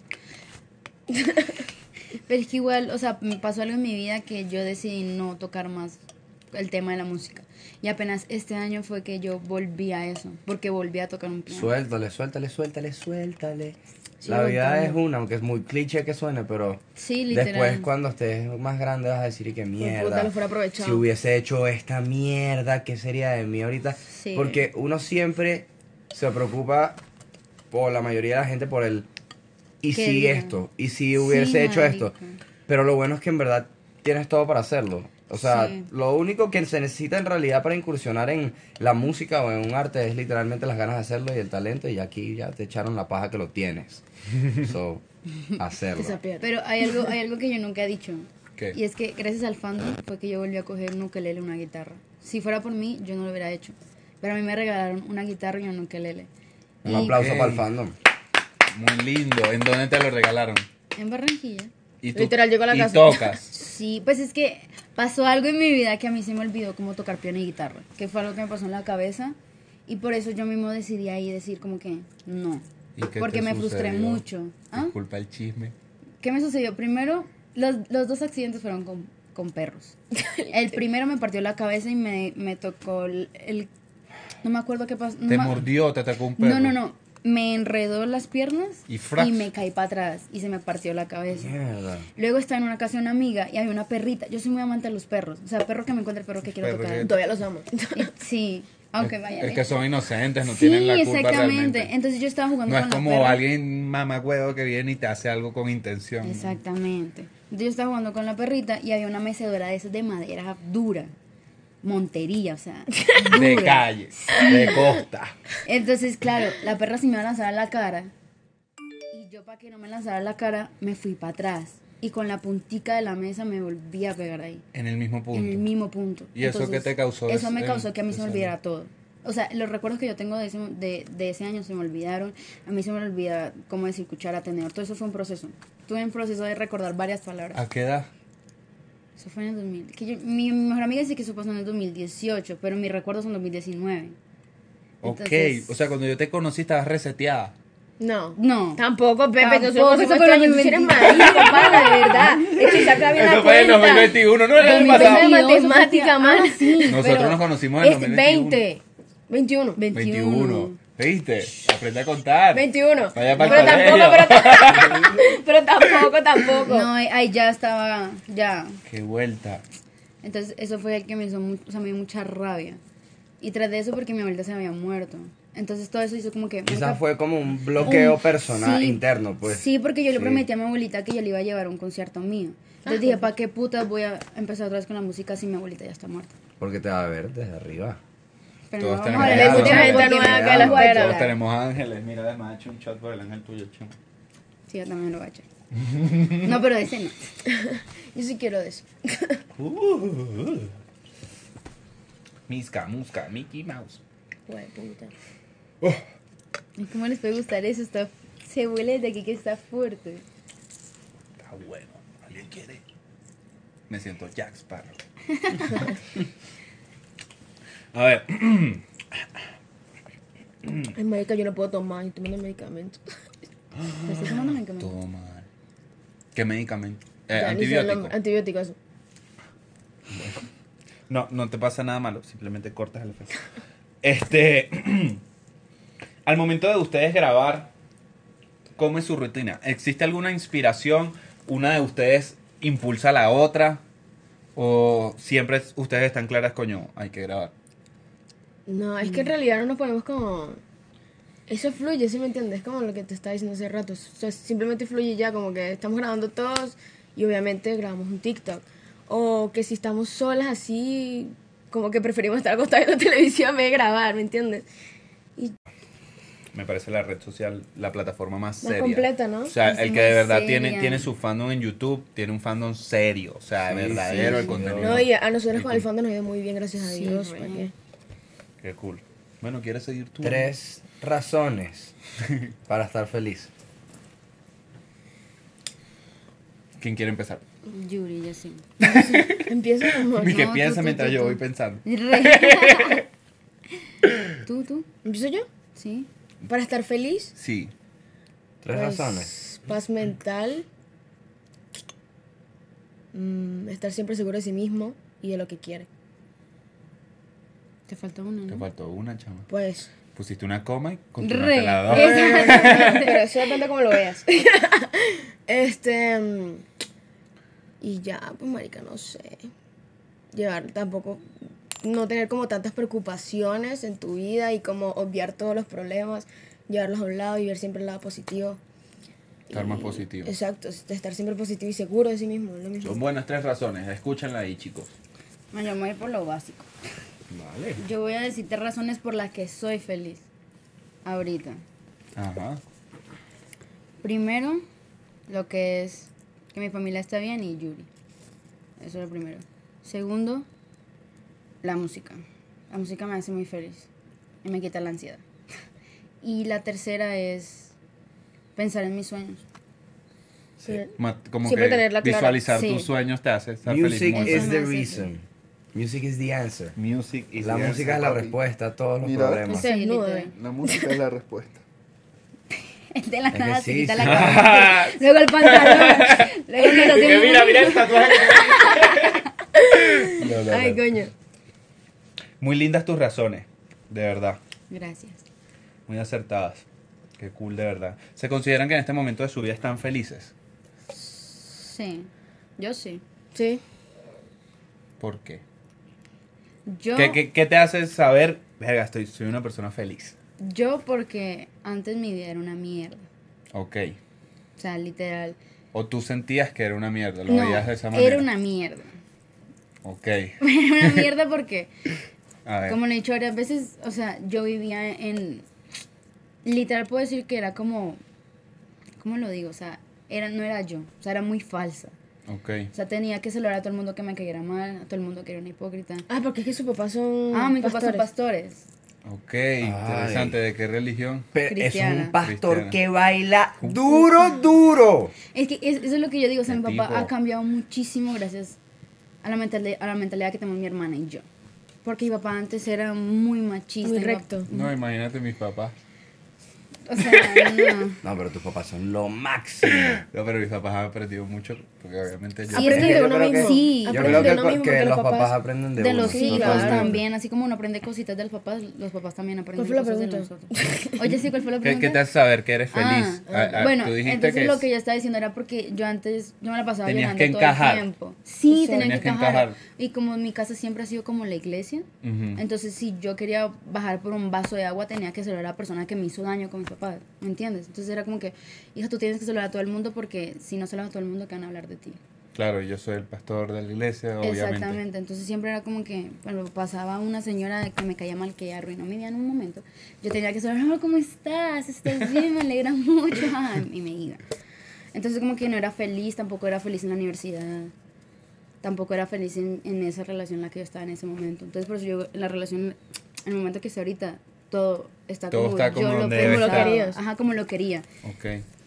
Pero es que igual, o sea, me pasó algo en mi vida que yo decidí no tocar más el tema de la música. Y apenas este año fue que yo volví a eso, porque volví a tocar un piano. Suéltale. La vida es una, aunque es muy cliché que suene, pero Sí, literal. después cuando estés más grande vas a decir y que puta, mierda. lo fuera aprovechado. Si hubiese hecho esta mierda, ¿qué sería de mí ahorita? Sí. Porque uno siempre se preocupa por la mayoría de la gente por el ¿y ¿Qué si dirán? esto? ¿Y si hubiese hecho esto? marica. Pero lo bueno es que en verdad tienes todo para hacerlo. O sea, Sí. lo único que se necesita en realidad para incursionar en la música o en un arte es literalmente las ganas de hacerlo y el talento. Y aquí ya te echaron la paja que lo tienes. So, hacerlo. Esa piedra. Pero hay algo que yo nunca he dicho. ¿Qué? Y es que gracias al fandom fue que yo volví a coger un ukelele, una guitarra. Si fuera por mí, yo no lo hubiera hecho. Pero a mí me regalaron una guitarra y un ukelele. Un Y- aplauso Ok. para el fandom. Muy lindo. ¿En dónde te lo regalaron? En Barranquilla. ¿Y Literal, llegó a la y casa. tocas. Sí, pues es que pasó algo en mi vida que a mí se me olvidó como tocar piano y guitarra, que fue algo que me pasó en la cabeza y por eso yo mismo decidí ahí decir como que no, ¿Y qué porque te me frustré sucedió? mucho. ¿Ah? Disculpa el chisme. ¿Qué me sucedió? Primero, los dos accidentes fueron con perros. El primero me partió la cabeza y me tocó no me acuerdo qué pasó. Te mordió, te atacó un perro. No. Me enredó las piernas Y frax. me caí para atrás y se me partió la cabeza. Mierda. Luego estaba en una casa de una amiga y había una perrita. Yo soy muy amante de los perros. O sea, perro que me encuentre, perro que quiero Perro tocar. que- Todavía los amo. Sí, aunque vaya. Es que son inocentes, no Sí, tienen la culpa exactamente. realmente. Entonces yo estaba jugando No es con la como perra. alguien mamagüevo que viene y te hace algo con intención. Exactamente. Entonces yo estaba jugando con la perrita y había una mecedora de esas de madera dura. Montería, o sea. De dura. calle, de costa. Entonces, claro, la perra se me iba a lanzar a la cara. Y yo, para que no me lanzara a la cara, me fui para atrás. Y con la puntica de la mesa me volví a pegar ahí. En el mismo punto. En el mismo punto. ¿Y eso qué te causó Eso ese- me causó que a mí se me ese- olvidara todo. O sea, los recuerdos que yo tengo de ese año se me olvidaron. A mí se me olvida cómo decir cuchara, tenedor. Todo eso fue un proceso. Tuve un proceso de recordar varias palabras. ¿A qué edad? Eso fue en el 2000. Mi mejor amiga dice que eso pasó en el 2018, pero mis recuerdos son 2019. Ok, Entonces- o sea, cuando yo te conocí estabas reseteada. No. No. Tampoco, Pepe, Tampoco, nosotros eso somos fue en años, tú sí eres 2021. marido, papá, la verdad. Es que saca bien la Eso fue en cuenta. 2021, no era el 2022, pasado. Matemática, man. sí, Nosotros pero nos conocimos en Es 2021. 20. 21. 21. ¿Viste? Aprende a contar. 21. Vaya para Pero el colegio. tampoco. no, ahí ya estaba, ya. Qué vuelta. Entonces eso fue el que me hizo, o sea, me dio mucha rabia. Y tras de eso porque mi abuelita se había muerto. Entonces todo eso hizo como que... Quizás fue como un bloqueo personal sí, interno, pues. Sí, porque yo le Sí. prometí a mi abuelita que yo le iba a llevar a un concierto mío. Entonces dije, ¿para qué putas voy a empezar otra vez con la música si mi abuelita ya está muerta? Porque te va a ver desde arriba. Pero Todos no tenemos vamos a hablar de ángeles. mucha Hay mucha gente gente nueva nueva que la espera. Todos tenemos ángeles. Mira, además he hecho un shot por el ángel tuyo, chamo. Sí, yo también lo voy a echar. No, pero ese no. Yo sí quiero de eso. Misca, musca, Mickey Mouse. Güey, puta. Ay, ¿cómo les puede gustar eso? Se huele de aquí que está fuerte. Está bueno. ¿Alguien quiere? Me siento Jack Sparrow. A ver. Ay, marica, yo no puedo tomar, estoy tomando medicamentos. ¿Te estás tomando medicamento? Todo mal. ¿Qué medicamento? Ya, ni sé el Antibiótico. nombre. Antibiótico, eso. No, no te pasa nada malo, simplemente cortas el efecto. Al momento de ustedes grabar, ¿cómo es su rutina? ¿Existe alguna inspiración? ¿Una de ustedes impulsa a la otra? ¿O siempre ustedes están claras, coño, hay que grabar? No, es que en realidad no nos ponemos como... Eso fluye, ¿sí me entiendes? Como lo que te estaba diciendo hace rato. O sea, simplemente fluye ya, como que estamos grabando todos y obviamente grabamos un TikTok. O que si estamos solas así, como que preferimos estar acostadas viendo televisión en vez de grabar, ¿me entiendes? Me parece la red social, la plataforma más Más seria. completa, ¿no? O sea, Es el que muy de verdad seria. tiene su fandom en YouTube, tiene un fandom serio. O sea, Sí, verdadero sí, el sí, contenido. No, y a nosotros con el fondo nos ha ido muy bien, gracias a Sí, Dios. re. ¿para qué? Qué cool. Bueno, ¿quieres seguir tú? 3 razones para estar feliz. ¿Quién quiere empezar? Yuri, yo sí. Empieza, amor. Mi que No, piensa tú, mientras tú, yo tú. voy pensando. ¿Tú? ¿Empiezo yo? Sí. Para estar feliz, Sí. 3 pues, razones. paz mental, estar siempre seguro de sí mismo y de lo que quiere. Te falta una, Te ¿no? faltó una, chama. Pues, Pusiste una coma y continuaste Re. la dos. pero eso depende de cómo lo veas. Y ya, pues marica, no sé. Llevar tampoco, no tener como tantas preocupaciones en tu vida y como obviar todos los problemas, llevarlos a un lado y ver siempre el lado positivo. Estar más positivo. Exacto, estar siempre positivo y seguro de sí mismo, es lo mismo. Son buenas 3 razones. Escúchanla ahí, chicos. Bueno, yo me voy a ir por lo básico. Vale. Yo voy a decirte razones por las que soy feliz. Ahorita. Ajá. Primero, lo que es que mi familia está bien y Yuri. Eso es lo primero. Segundo, la música. La música me hace muy feliz y me quita la ansiedad. Y la tercera es pensar en mis sueños. Sí. Como Siempre que tenerla clara. visualizar Sí. tus sueños te hace estar Music feliz. Muy is Eso the me hace reason. Music is the answer. Music is La the música answer, es la papi. respuesta a todos los Mira. problemas. Sí. Desnudo, literal. La música es la respuesta. De la Es que nada sí, se quita sí. la cabeza. Luego el pantalón. Luego el Que mira el tatuaje que Ay, coño. Muy lindas tus razones, de verdad. Gracias. Muy acertadas. Qué cool, de verdad. ¿Se consideran que en este momento de su vida están felices? Sí. Yo sí. Sí. ¿Por qué? Yo, ¿Qué te hace saber, verga, soy una persona feliz? yo porque antes mi vida era una mierda. Ok. O sea, literal. O tú sentías que era una mierda, lo No, veías de esa manera. era una mierda. Ok. Era una mierda porque, A ver. como le he dicho varias veces, o sea, yo vivía en... Literal puedo decir que era como... ¿Cómo lo digo? O sea, no era yo. O sea, era muy falsa. Ok. O sea, tenía que saludar a todo el mundo que me cayera mal, a todo el mundo que era una hipócrita. Ah, porque es que sus papás son Ah, mis papás son pastores. Ok, interesante. ¿De qué religión? Pero es Cristiana. un pastor Cristiana. que baila duro, duro. Es que eso es lo que yo digo. O sea, Qué mi papá tipo. ha cambiado muchísimo gracias a la mentalidad que tenemos mi hermana y yo. Porque mi papá antes era muy machista. Muy mi papá- recto. No, imagínate mis papás. O sea, no. No, pero tus papás son lo máximo. No, pero mis papás han aprendido mucho, porque obviamente yo... Sí, es Aprenden que de yo uno creo que mismo. sí. Yo Aprenden creo de que, uno mismo, que porque los papás aprenden De uno. los hijos Totalmente. también, así como uno aprende cositas de los papás también aprenden ¿Cuál fue la cosas de pregunta? nosotros. Oye, sí, ¿cuál fue la ¿Qué, pregunta? qué te hace saber que eres feliz? Bueno, tú dijiste entonces que lo que yo estaba diciendo era porque yo antes, yo me la pasaba Tenías llorando que todo encajar. el tiempo. Sí, Exacto. tenía que Tenías que encajar. encajar. Y como mi casa siempre ha sido como la iglesia, Ujú. entonces si yo quería bajar por un vaso de agua, tenía que saludar a la persona que me hizo daño con mis papás, ¿me entiendes? Entonces era como que, hija, tú tienes que saludar a todo el mundo porque si no saludas a todo el mundo, ¿qué van a hablar de ti? Claro, yo soy el pastor de la iglesia, obviamente. Exactamente, entonces siempre era como que cuando pasaba una señora que me caía mal, que arruinó mi vida en un momento, yo tenía que saber, oh, ¿cómo estás? ¿Estás bien? Me alegra mucho. Ay, y me iba. Entonces como que no era feliz, tampoco era feliz en la universidad, tampoco era feliz en esa relación en la que yo estaba en ese momento. Entonces por eso yo, en la relación, en el momento que estoy ahorita, todo está Todo como está como yo donde lo debe pensaba. estar. querías. Ajá, como lo quería. Ok.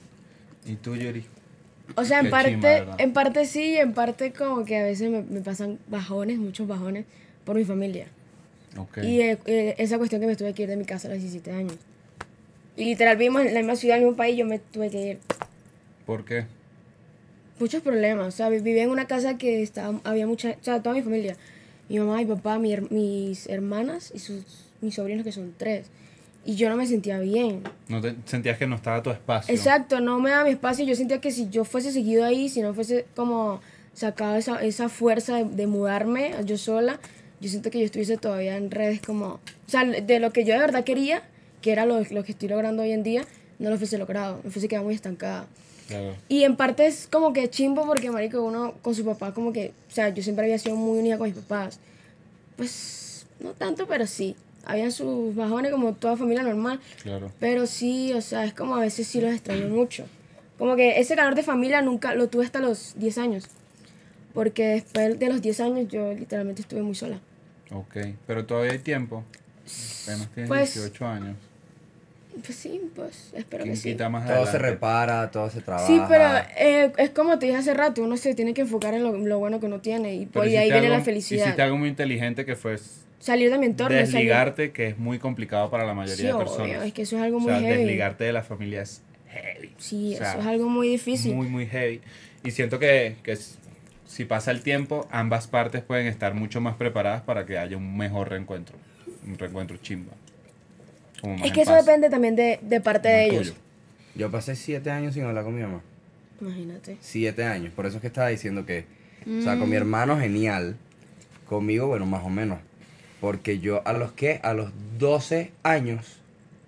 ¿Y tú, Yuri? O sea, Qué chimba, ¿verdad? en parte sí, y en parte como que a veces me pasan bajones, muchos bajones, por mi familia. Ok. Y esa cuestión que me tuve que ir de mi casa a los 17 años. Y literal vivimos en la misma ciudad, en el mismo país, yo me tuve que ir. ¿Por qué? Muchos problemas, o sea, vivía en una casa que estaba, había mucha, o sea, toda mi familia. Mi mamá, mi papá, mis hermanas y mis sobrinos que son 3. Y yo no me sentía bien. ¿No te sentías que no estaba tu espacio? Exacto, no me daba mi espacio. Yo sentía que si yo fuese seguido ahí, si no fuese como sacado esa fuerza de mudarme yo sola, yo siento que yo estuviese todavía en redes como... O sea, de lo que yo de verdad quería, que era lo que estoy logrando hoy en día, no lo fuese logrado. Me fuese quedado muy estancada. Claro. Y en parte es como que chimbo porque, marico, uno con su papá como que... O sea, yo siempre había sido muy unida con mis papás. Pues, no tanto, pero sí. Habían sus bajones como toda familia normal. Claro. Pero sí, o sea, es como a veces sí los extraño mucho. Como que ese calor de familia nunca lo tuve hasta los 10 años. Porque después de los 10 años yo literalmente estuve muy sola. Ok. Pero todavía hay tiempo. Apenas tienes Pues, 18 años. Pues sí, pues espero ¿Quién que sí. quita más Todo se adelante? repara, todo se trabaja. Sí, pero es como te dije hace rato, uno se tiene que enfocar en lo bueno que uno tiene y Pero pues, de ahí hiciste viene la algo- felicidad. Hiciste algo muy inteligente que fue Salir de mi entorno, desligarte, que es muy complicado para la salir... mayoría Sí, de obvio, personas. es que eso es algo O muy sea, heavy. desligarte de la familia es heavy. Sí, O sea, eso es algo muy difícil. Muy, muy heavy. Y siento que si pasa el tiempo, ambas partes pueden estar mucho más preparadas para que haya un mejor reencuentro. Un reencuentro chimba. Como más Es en que eso paz. depende también de parte Como de el ellos. tuyo. Yo pasé 7 años sin hablar con mi mamá. Imagínate. 7 años. Por eso es que estaba diciendo que... O sea, con mi hermano genial. Conmigo, bueno, más o menos. Porque yo a los 12 años...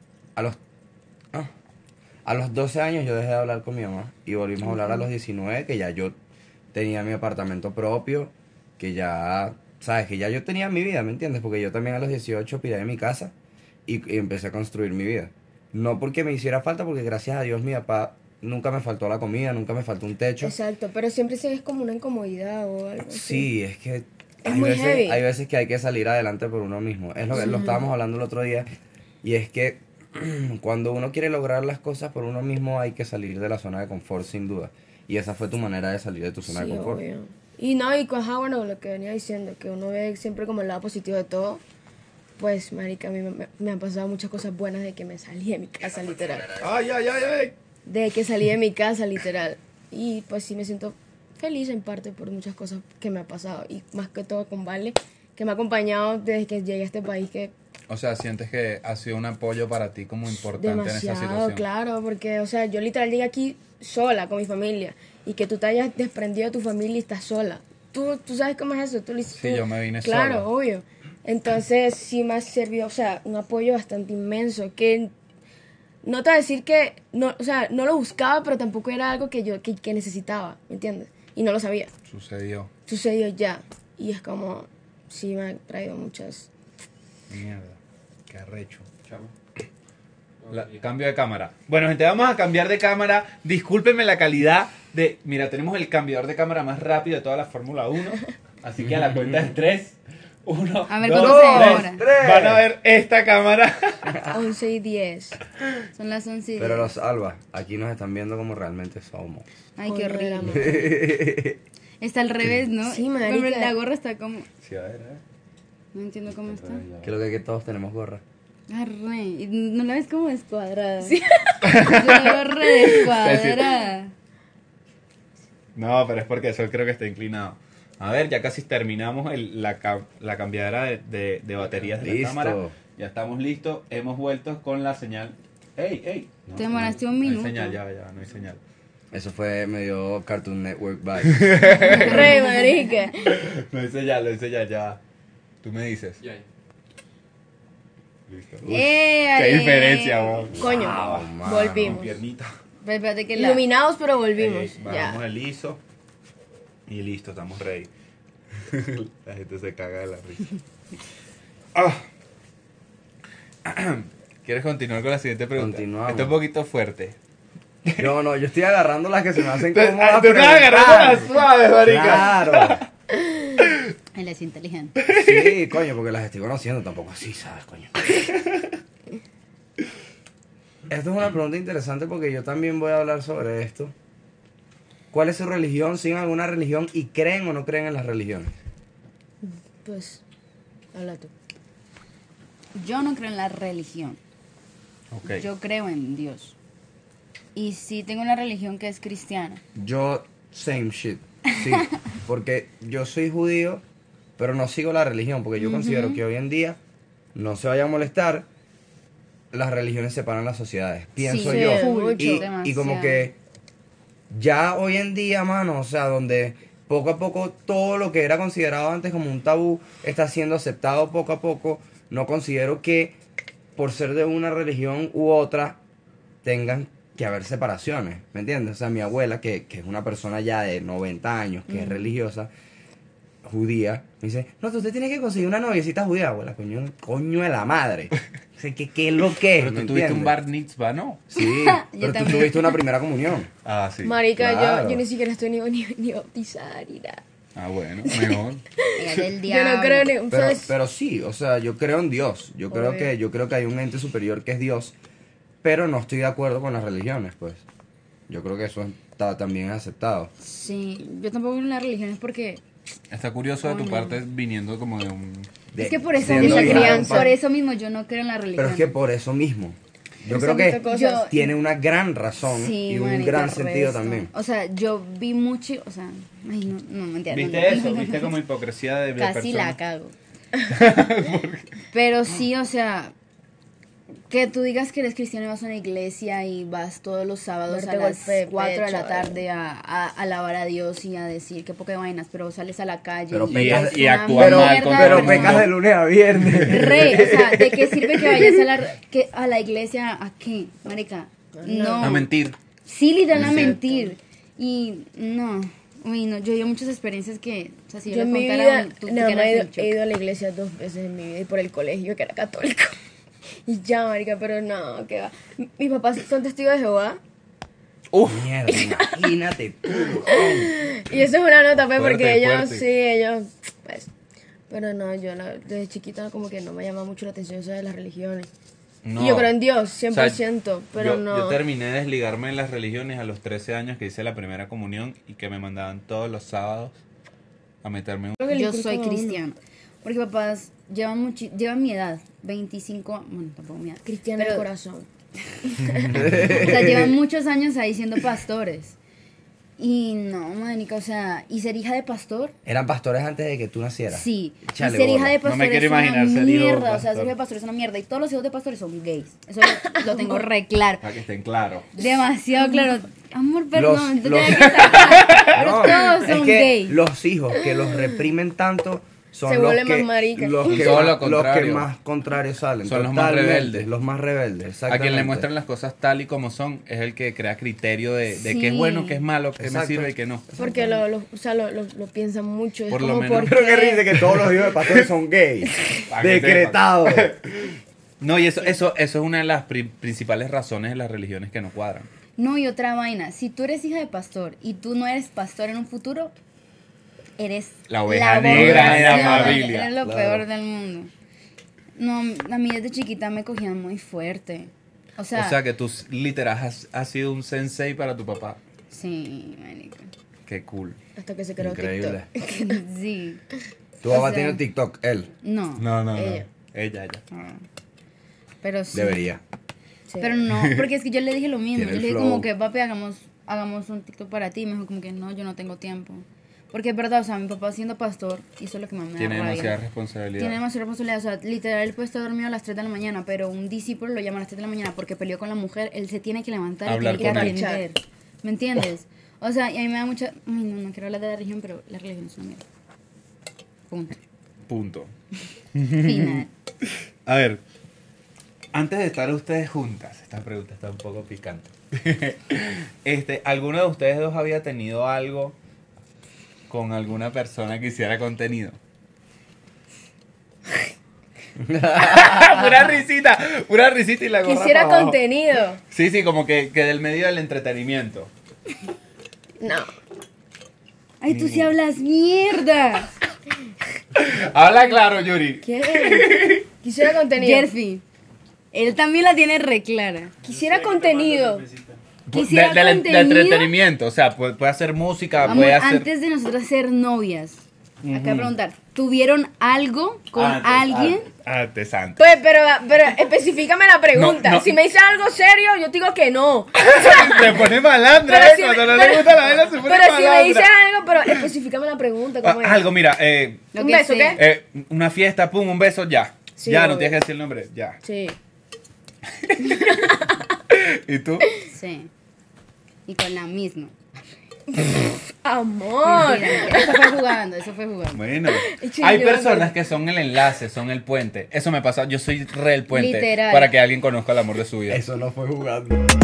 A los 12 años yo dejé de hablar con mi mamá. Y volvimos a hablar a los 19, que ya yo tenía mi apartamento propio. Que ya... ¿Sabes? Que ya yo tenía mi vida, ¿me entiendes? Porque yo también a los 18 piré de mi casa. Y empecé a construir mi vida. No porque me hiciera falta, porque gracias a Dios mi papá nunca me faltó la comida, nunca me faltó un techo. Exacto, pero siempre sí es como una incomodidad o algo así. Sí, es que Es muy heavy. hay veces que hay que salir adelante por uno mismo. Es lo que lo estábamos hablando el otro día. Y es que cuando uno quiere lograr las cosas por uno mismo hay que salir de la zona de confort sin duda. Y esa fue tu manera de salir de tu zona Sí, de confort. obvio. Y no, y ajá, bueno, lo que venía diciendo, que uno ve siempre como el lado positivo de todo. Pues, marica, a mí me han pasado muchas cosas buenas de que me salí de mi casa, literal. ¡Ay, ay, ay, ay! De que salí de mi casa, literal. Y pues sí me siento feliz en parte por muchas cosas que me ha pasado. Y más que todo con Vale, que me ha acompañado desde que llegué a este país, que O sea, sientes que ha sido un apoyo para ti como importante en esa demasiado, situación. claro, porque, o sea, yo literal llegué aquí sola, con mi familia. Y que tú te hayas desprendido de tu familia y estás sola. Tú sabes cómo es eso. Sí, yo me vine claro, sola. obvio. Entonces sí me ha servido, o sea, un apoyo bastante inmenso. Que no te voy a decir que, no, o sea, no lo buscaba, pero tampoco era algo que yo que necesitaba, ¿me entiendes? Y no lo sabía. Sucedió. Sucedió ya. Y es como, sí me ha traído muchas... Mierda. Qué arrecho. Chamo. Cambio de cámara. Bueno, gente, vamos a cambiar de cámara. Discúlpenme la calidad de... Mira, tenemos el cambiador de cámara más rápido de toda la Fórmula 1. Así que a la cuenta de 3. 1, A ver, 2, ¿cuánto se 3. demora? Van a ver esta cámara. 11 y 10. Son las 11 y Pero 10. los Alba, aquí nos están viendo como realmente somos. Ay, qué Joder, la horrible. Está al revés, ¿no? Sí, marica. Hombre, la gorra está como... Sí, a ver, No entiendo cómo está. Creo que todos tenemos gorra. Arre, y no la ves como descuadrada. Sí. Yo la veo re descuadrada. No, pero es porque eso creo que está inclinado. A ver, ya casi terminamos la cambiadera de baterías de la Listo. cámara. Ya estamos listos. Hemos vuelto con la señal. ¡Ey, ey! No, Te demoraste un No minuto. hay señal, ya, no hay señal. Eso fue medio Cartoon Network vibe. Re, marica. No hay señal, ya. Tú me dices. Ya. Listo. ¡Eh! ¡Qué diferencia, weón! Coño, man. Con volvimos. piernita. Pero espérate que la... Iluminados, pero volvimos. Bajamos Ya. el ISO. Y listo, estamos ready. La gente se caga de la risa. Ah. ¿Quieres continuar con la siguiente pregunta? Continuamos. Está un poquito fuerte. Yo estoy agarrando las que se me hacen Tú cómodas. estás agarrando las suaves, marica. Claro. Él es inteligente. Sí, coño, porque las estoy conociendo tampoco así, ¿sabes, coño? Esto es una pregunta interesante porque yo también voy a hablar sobre esto. ¿Cuál es su religión? ¿Siguen alguna religión y creen o no creen en las religiones? Pues, habla tú. Yo no creo en la religión. Ok. Yo creo en Dios. Y sí tengo una religión que es cristiana. Yo, same shit. Sí, porque yo soy judío, pero no sigo la religión, porque yo considero que hoy en día, no se vaya a molestar, las religiones separan las sociedades. Pienso Sí, yo. full, Y demasiado. como que ya hoy en día, mano, o sea, donde poco a poco todo lo que era considerado antes como un tabú está siendo aceptado poco a poco, no considero que por ser de una religión u otra tengan que haber separaciones, ¿me entiendes? O sea, mi abuela, que es una persona ya de 90 años, que es religiosa, judía, me dice, no, usted tiene que conseguir una noviecita judía, abuela, coño de la madre. Dice, ¿qué es lo que es? Pero ¿me tú tuviste un entiendes? bar mitzvah, ¿no? Sí, pero tú también. tuviste una primera comunión. Ah, sí. Marica, Claro. yo ni siquiera estoy ni bautizada ni nada. Ah, bueno, mejor. Ella del Yo diablo. no creo ni... Pero, ¿sabes? pero sí, o sea, yo creo en Dios. Yo creo que hay un ente superior que es Dios, pero no estoy de acuerdo con las religiones, pues. Yo creo que eso está también aceptado. Sí, yo tampoco creo en las religiones porque... Está curioso de tu parte viniendo como de un... Es que por eso, siendo mismo, la hija de un crianza. por padre. eso mismo yo no creo en la religión. Pero es que por eso mismo. Yo Eso creo han que visto cosas. tiene una gran razón Sí, y un marica, gran sentido resto. también. O sea, yo vi mucho, o sea, ay, no mentira. ¿Viste no. eso? ¿Viste como hipocresía de Casi persona? la cago. Pero sí, o sea, que tú digas que eres cristiano y vas a una iglesia y vas todos los sábados Darte a las golpe de 4 de la pecho, tarde a alabar a Dios y a decir qué poca de vainas, pero sales a la calle Pero y, pecas- es y una actúas mal mierda con de todo el Pero mundo. pecas de lunes a viernes. Re, o sea, ¿de qué sirve que vayas a la iglesia? ¿A qué, marica? No. A mentir. Sí, literal, a mentir. Y no, uy, no, yo he muchas experiencias que, o sea, si yo, Yo en le mi contara, vida tú te nada más quedas en shock. he ido a la iglesia 2 veces en mi vida y por el colegio que era católico. Y ya, marica, pero no, que va. Mis papás son testigos de Jehová. Mierda, imagínate tú. Y eso es una nota, pues, Fuerte, porque ellos, fuerte. sí, ellos, pues. Pero no, desde chiquita como que no me llama mucho la atención eso de las religiones. No. Y yo creo en Dios, 100%, O sea, pero yo, no. Yo terminé de desligarme en las religiones a los 13 años que hice la primera comunión y que me mandaban todos los sábados a meterme en... Creo que le Yo inculcan soy a uno. cristiana. Porque papás llevan mi edad, 25, bueno, tampoco mi edad. Cristiana de pero, corazón. O sea, llevan muchos años ahí siendo pastores. Y no, manica, o sea, y ser hija de pastor, Eran pastores antes de que tú nacieras. sí. Échale y ser bola. hija de No me pastor quiero es una imaginar ser hijo de un mierda. O sea, pastor. ser hijo de pastor es una mierda. Y todos los hijos de pastores son gays. Eso lo tengo re claro. Para que estén claros. Demasiado claro. Amor, perdón, Los- tú los- tenías que sacar. Pero No, todos es son que gays. los hijos que los reprimen tanto son Se los vuelven que, más maricas. los que, Todo lo los que contrario. más contrarios salen. Son los más Totalmente, rebeldes. Los más rebeldes, A exactamente. quien le muestran las cosas tal y como son es el que crea criterio de Sí. qué es bueno, qué es malo, qué me Exacto. sirve y qué no. Porque o sea, lo piensan mucho. Es Por lo como menos. ¿por Pero que qué? dice que todos los hijos de pastores son gays. Para que Decretado. No, y eso es una de las principales razones de las religiones que no cuadran. No, y otra vaina, si tú eres hija de pastor y tú no eres pastor en un futuro, eres La oveja negra de la abominación, familia. eres lo Claro. peor del mundo. No, a mí desde chiquita me cogían muy fuerte. O sea, que tú literal has sido un sensei para tu papá. sí, marica. Qué cool. Hasta que se creó Increíble. TikTok. Sí. Tu papá O sea, tiene TikTok, él. No. No. Ella. Ella. Ah. Pero sí. Debería. Sí. Pero no, porque es que yo le dije lo mismo. Tiene Yo el le dije flow. como que, papi, hagamos un TikTok para ti. Y me dijo como que no, yo no tengo tiempo. Porque es verdad, o sea, mi papá siendo pastor hizo lo que más me da Tiene rabia. demasiada responsabilidad. Tiene demasiada responsabilidad. O sea, literal, él puede estar dormido a las 3 de la mañana, pero un discípulo lo llama a las 3 de la mañana porque peleó con la mujer. Él se tiene que levantar Hablar y tiene que con él. atender. ¿Me entiendes? O sea, y a mí me da mucha... Ay, no quiero hablar de la religión, pero la religión es una mierda. Punto. Punto. Final. A ver, antes de estar ustedes juntas, esta pregunta está un poco picante. ¿Alguno de ustedes dos había tenido algo con alguna persona que hiciera contenido? pura risita y la gorra Quisiera para abajo. contenido. Sí, como que del medio del entretenimiento. No. Ay, tú sí hablas mierda. Habla claro, Yuri. ¿Qué? Quisiera contenido. Jerfi. Él también la tiene re clara. Quisiera contenido. Quisiera Del contenido. entretenimiento, o sea, puede hacer música, Amor, puede hacer... antes de nosotras ser novias, acá preguntar, ¿tuvieron algo con alguien? Antes. Pues, pero específicame la pregunta. No, no. Si me dices algo serio, yo te digo que no. Te pone malandra, Pero ¿eh? Cuando no le gusta la vaina se pone Pero si malandra. me dices algo, pero específicame la pregunta. ¿Cómo es? Algo, mira, Lo ¿Un que beso, sea. qué? una fiesta, pum, un beso, ya. Sí, ya, no obvio. tienes que decir el nombre, ya. Sí. ¿Y tú? Sí. Y con la misma. Amor. Mentira, eso fue jugando, eso fue jugando. Bueno, Sí, hay yo me personas acuerdo. que son el enlace, son el puente. Eso me pasa, yo soy re el puente Literal. para que alguien conozca el amor de su vida. Eso no fue jugando.